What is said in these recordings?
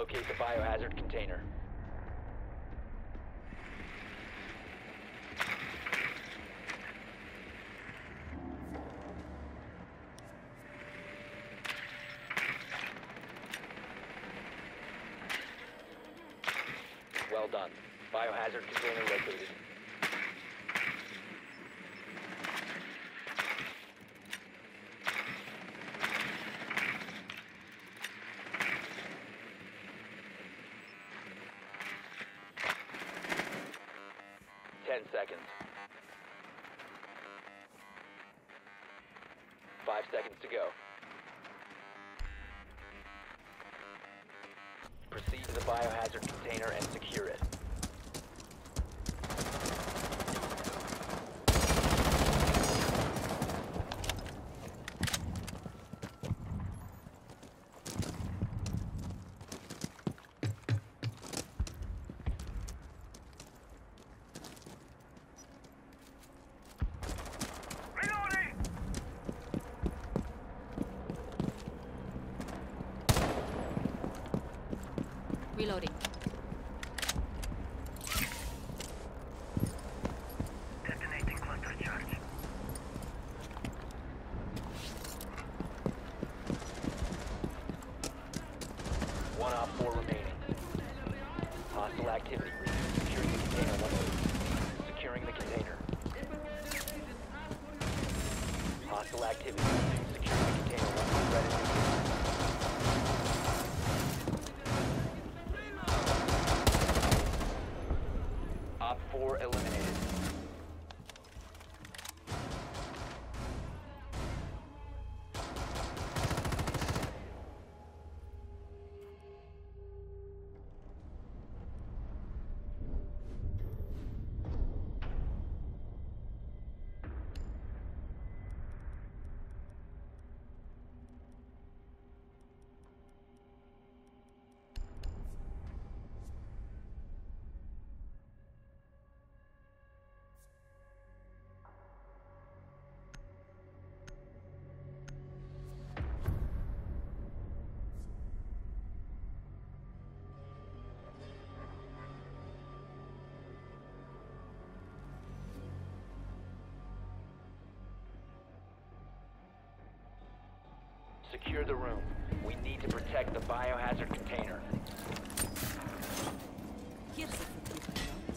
Locate the biohazard container. Well done. Biohazard container located. Seconds. 5 seconds to go. Proceed to the biohazard container and secure it. Reloading. Detonating cluster charge. One op 4 remaining. Hostile activity. Securing the container. Securing the container. Hostile activity. Securing the container. Ready. Op 4 eliminated. Secure the room. We need to protect the biohazard container. Here's a quick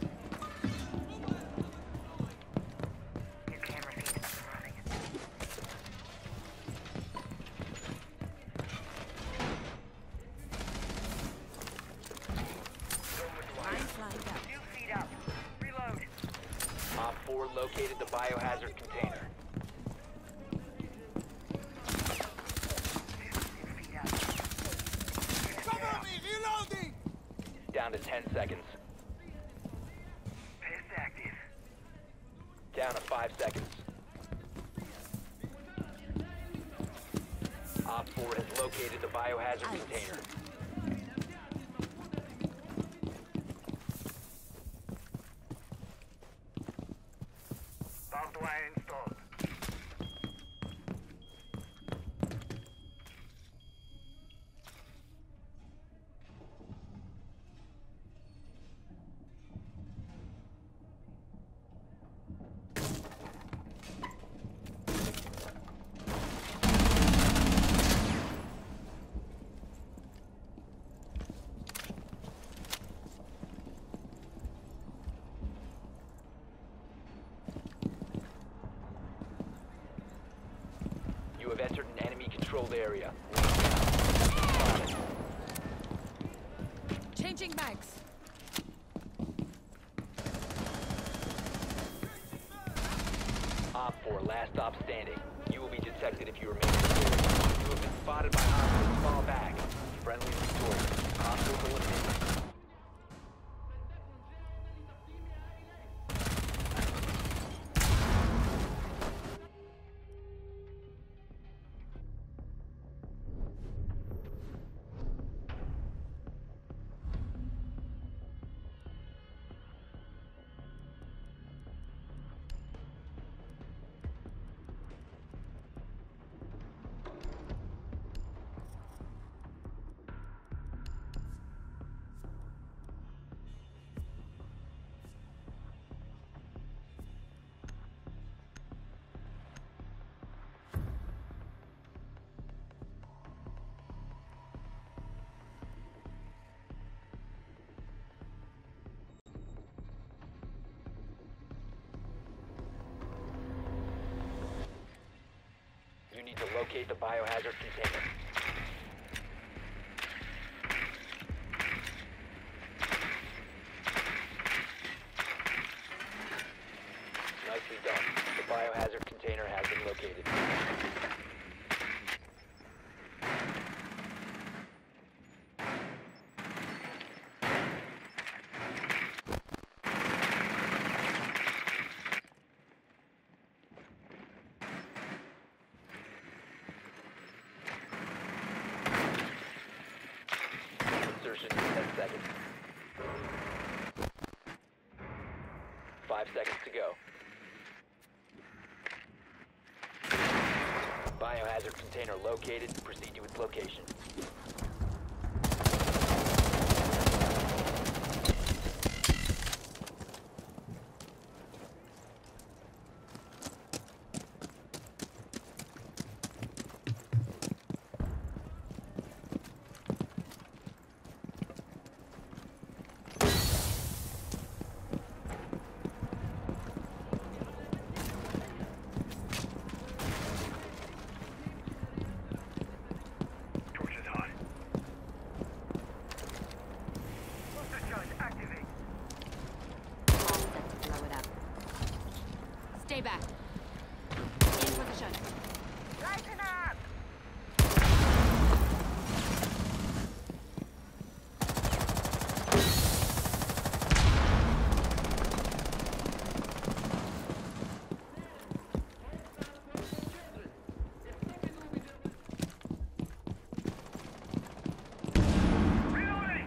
Your camera feed is up and running. I'm flying out. New feed up. Reload. Op 4 located the biohazard container. Down to 10 seconds. Pest active. Down to 5 seconds. Op 4 has located the biohazard container. Barbed wire installed. You have entered an enemy-controlled area. Changing mags. Op 4, last stop standing. You will be detected if you remain in the area. You have been spotted by hostiles. Fall back. Friendly victorious. Hostiles eliminated. to locate the biohazard container. Nicely done. The biohazard container has been located. Insertion in 10 seconds. 5 seconds to go. Biohazard container located. Proceed to its location. Torch is hot. Cluster charge activate. All set to blow it up. Stay back. In position. Lighten up! Reloading!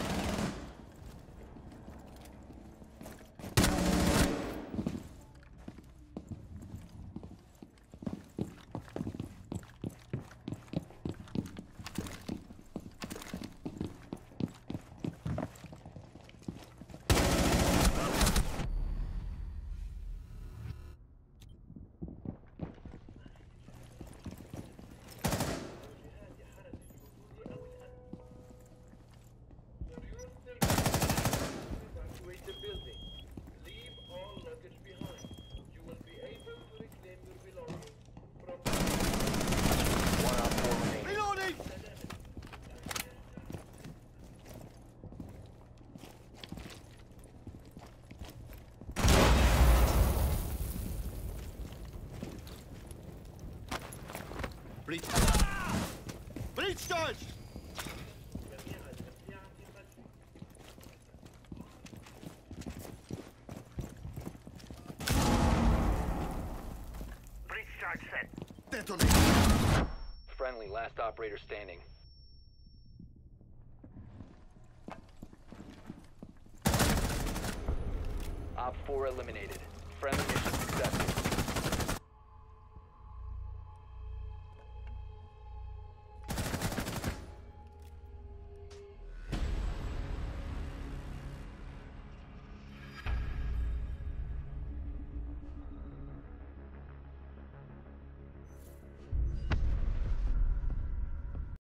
Evacuate the building. Leave all luggage behind. You will be able to reclaim your belongings from... One on 4 remaining. Reloading! Breach. Breach charge! Breach charge set. Detonate! Friendly, last operator standing. Op 4 eliminated. Friendly mission successful.